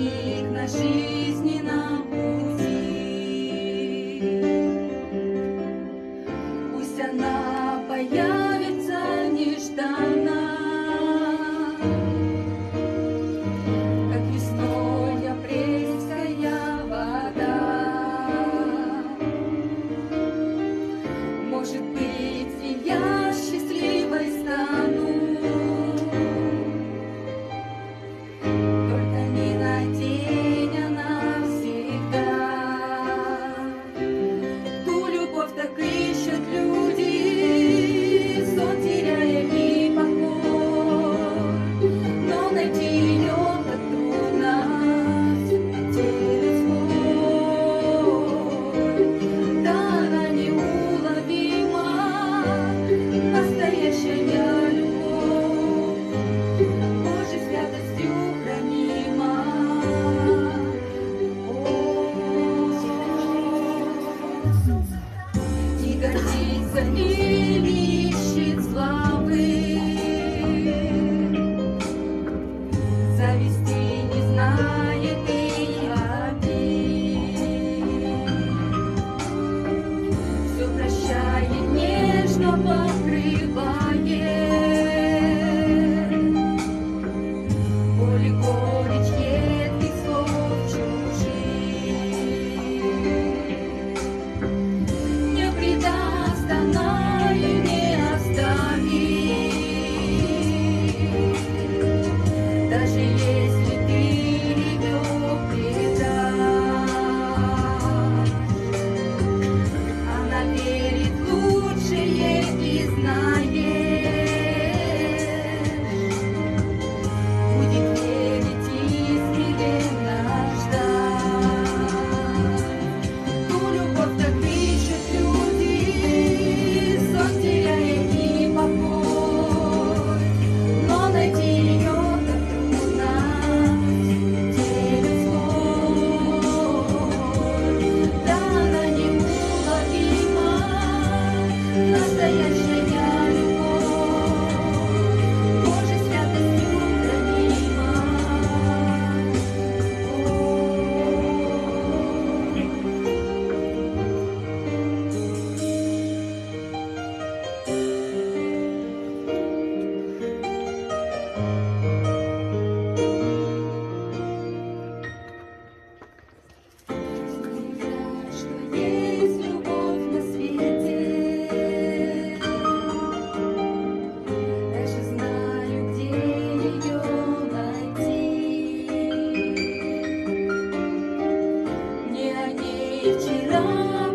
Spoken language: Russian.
них на жизненном пути. Пусть она появится нежданно, как весной апрельская вода. Может быть, и я счастливой стану, только не на день, а навсегда. Ту любовь так ищут люди, сон теряя и покой, но найти ее так трудно в темноте людской. Да, она неуловима, настоящая любовь, Божьей святостью хранима. Не гордится и не ищет славы, зависти не знает и обид. Все прощает, нежно покрывает, боль и горечь едких слов чужих. Не предаст она и не оставит, даже если ты ее предашь. Она верит в лучшее и знаешь, будет верить и смиренно ждать. Ту любовь так ищут люди, сон теряя и покой, но найти ее так трудно в темноте людской. Да, она неуловима, настоящая любовь, Божьей святостью хранима. Что есть любовь на свете, даже знаю, где ее найти. Мне о ней вчера